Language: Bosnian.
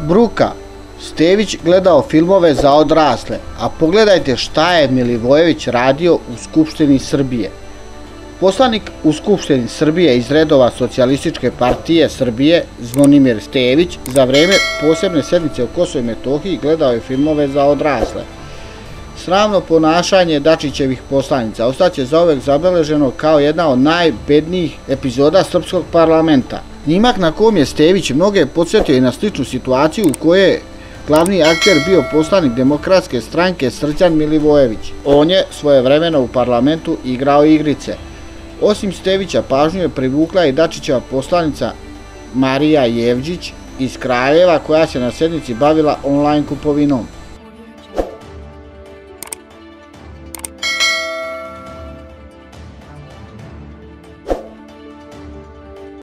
Bruka. Stević gledao filmove za odrasle, a pogledajte šta je Milivojević radio u Skupštini Srbije. Poslanik u Skupštini Srbije iz redova Socijalističke partije Srbije Zvonimir Stević za vreme posebne sednice o Kosovu i Metohiji gledao je filmove za odrasle. Sramno ponašanje Dačićevih poslanica ostaće zauvek zabeleženo kao jedna od najbednijih epizoda srpskog parlamenta. Snimak na kom je Stević mnoge podsjetio i na sličnu situaciju u kojoj je glavni akter bio poslanik Demokratske stranke Srđan Milivojević. On je svojevremeno u parlamentu igrao igrice. Osim Stevića pažnju je privukla i Dačićeva poslanica Marija Jevđić iz Kraljeva koja se na sednici bavila online kupovinom.